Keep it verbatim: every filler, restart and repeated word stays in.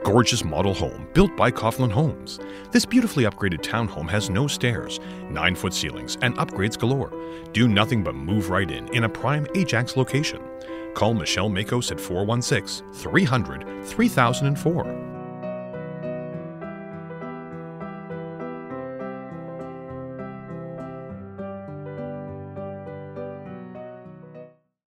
gorgeous model home built by Coughlan Homes. This beautifully upgraded townhome has no stairs, nine-foot ceilings, and upgrades galore. Do nothing but move right in in a prime Ajax location. Call Michelle Makos at four one six, three hundred, three thousand four.